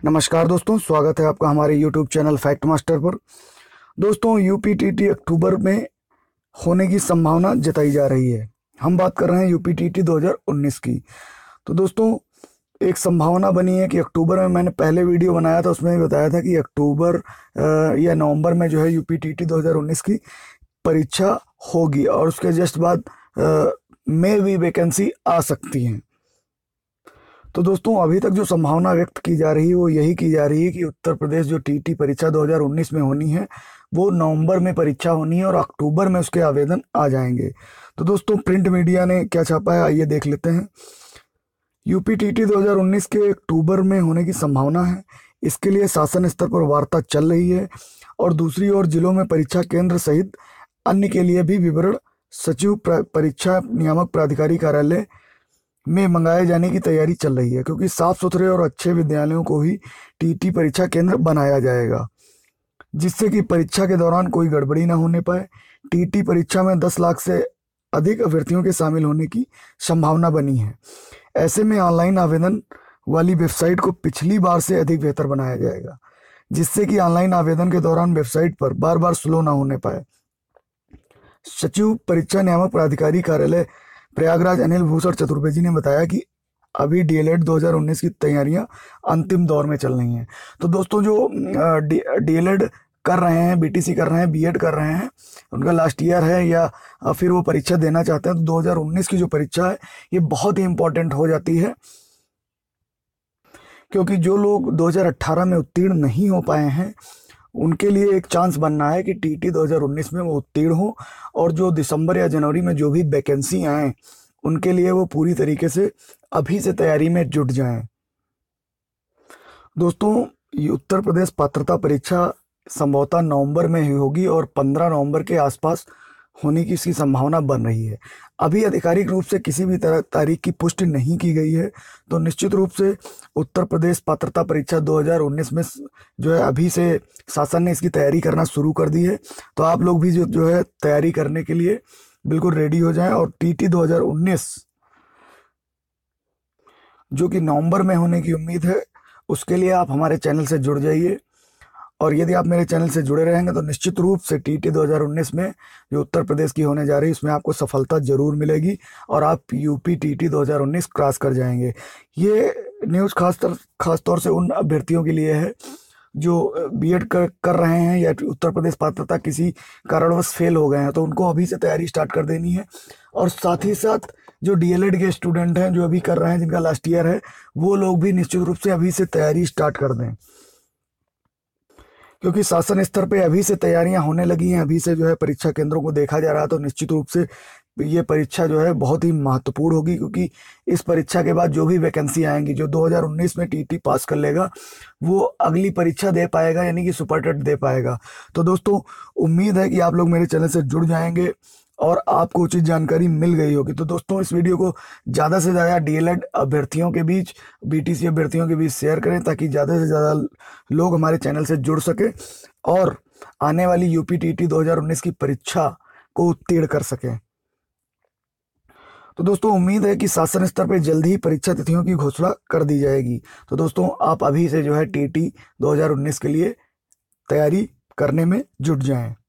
नमस्कार दोस्तों, स्वागत है आपका हमारे YouTube चैनल फैक्ट मास्टर पर। दोस्तों, यूपीटीटी अक्टूबर में होने की संभावना जताई जा रही है। हम बात कर रहे हैं यूपीटीटी 2019 की। तो दोस्तों, एक संभावना बनी है कि अक्टूबर में, मैंने पहले वीडियो बनाया था उसमें भी बताया था कि अक्टूबर या नवंबर में जो है यूपीटीटी 2019 की परीक्षा होगी और उसके जस्ट बाद में भी वैकेंसी आ सकती हैं। तो दोस्तों, अभी तक जो संभावना व्यक्त की जा रही है वो यही की जा रही है कि उत्तर प्रदेश जो टीटी परीक्षा 2019 में होनी है वो नवंबर में परीक्षा होनी है और अक्टूबर में उसके आवेदन आ जाएंगे। तो दोस्तों, प्रिंट मीडिया ने क्या छापा है, आइए देख लेते हैं। यूपीटीटी 2019 के अक्टूबर में होने की संभावना है। इसके लिए शासन स्तर पर वार्ता चल रही है और दूसरी ओर जिलों में परीक्षा केंद्र सहित अन्य के लिए भी विवरण सचिव परीक्षा नियामक प्राधिकारी कार्यालय में मंगाए जाने की तैयारी चल रही है, क्योंकि साफ सुथरे और अच्छे विद्यालयों को ही टीटी परीक्षा केंद्र बनाया जाएगा, जिससे कि परीक्षा के दौरान कोई गड़बड़ी ना होने पाए। टीटी परीक्षा में 10 लाख से अधिक अभ्यर्थियों के शामिल होने की संभावना बनी है। ऐसे में ऑनलाइन आवेदन वाली वेबसाइट को पिछली बार से अधिक बेहतर बनाया जाएगा, जिससे कि ऑनलाइन आवेदन के दौरान वेबसाइट पर बार बार स्लो ना होने पाए। सचिव परीक्षा नियामक प्राधिकारी कार्यालय प्रयागराज अनिल भूषण चतुर्वेदी ने बताया कि अभी डीएलएड 2019 की तैयारियां अंतिम दौर में चल रही हैं। तो दोस्तों, जो डीएलएड कर रहे हैं, बीटीसी कर रहे हैं, बीएड कर रहे हैं, उनका लास्ट ईयर है या फिर वो परीक्षा देना चाहते हैं, तो 2019 की जो परीक्षा है ये बहुत ही इम्पोर्टेंट हो जाती है, क्योंकि जो लोग 2018 में उत्तीर्ण नहीं हो पाए हैं उनके लिए एक चांस बनना है कि टीटी 2019 में वो उत्तीर्ण हो और जो दिसंबर या जनवरी में जो भी वैकेंसी आए उनके लिए वो पूरी तरीके से अभी से तैयारी में जुट जाएं। दोस्तों, ये उत्तर प्रदेश पात्रता परीक्षा संभवतः नवंबर में ही होगी और 15 नवंबर के आसपास होने की इसकी संभावना बन रही है। अभी आधिकारिक रूप से किसी भी तारीख की पुष्टि नहीं की गई है, तो निश्चित रूप से उत्तर प्रदेश पात्रता परीक्षा 2019 में जो है अभी से शासन ने इसकी तैयारी करना शुरू कर दी है। तो आप लोग भी जो है तैयारी करने के लिए बिल्कुल रेडी हो जाएं और टीटी 2019 जो कि नवंबर में होने की उम्मीद है, उसके लिए आप हमारे चैनल से जुड़ जाइए। और यदि आप मेरे चैनल से जुड़े रहेंगे तो निश्चित रूप से टीटी 2019 में जो उत्तर प्रदेश की होने जा रही है उसमें आपको सफलता जरूर मिलेगी और आप यूपी टीटी 2019 क्रॉस कर जाएंगे। ये न्यूज़ खास तौर से उन अभ्यर्थियों के लिए है जो बीएड कर रहे हैं या उत्तर प्रदेश पात्रता किसी कारणवश फेल हो गए हैं, तो उनको अभी से तैयारी स्टार्ट कर देनी है। और साथ ही साथ जो डीएलएड के स्टूडेंट हैं जो अभी कर रहे हैं, जिनका लास्ट ईयर है, वो लोग भी निश्चित रूप से अभी से तैयारी स्टार्ट कर दें, क्योंकि शासन स्तर पे अभी से तैयारियां होने लगी हैं, अभी से जो है परीक्षा केंद्रों को देखा जा रहा है। तो निश्चित रूप से ये परीक्षा जो है बहुत ही महत्वपूर्ण होगी, क्योंकि इस परीक्षा के बाद जो भी वैकेंसी आएंगी, जो 2019 में टीटी पास कर लेगा वो अगली परीक्षा दे पाएगा, यानी कि सुपर टेट दे पाएगा। तो दोस्तों, उम्मीद है कि आप लोग मेरे चैनल से जुड़ जाएंगे और आपको उचित जानकारी मिल गई होगी। तो दोस्तों, इस वीडियो को ज़्यादा से ज़्यादा डीएलएड अभ्यर्थियों के बीच, बीटीसी अभ्यर्थियों के बीच शेयर करें, ताकि ज़्यादा से ज़्यादा लोग हमारे चैनल से जुड़ सके और आने वाली यूपीटीटी 2019 की परीक्षा को उत्तीर्ण कर सकें। तो दोस्तों, उम्मीद है कि शासन स्तर पर जल्द ही परीक्षा तिथियों की घोषणा कर दी जाएगी। तो दोस्तों, आप अभी से जो है टीटी 2019 के लिए तैयारी करने में जुट जाएं।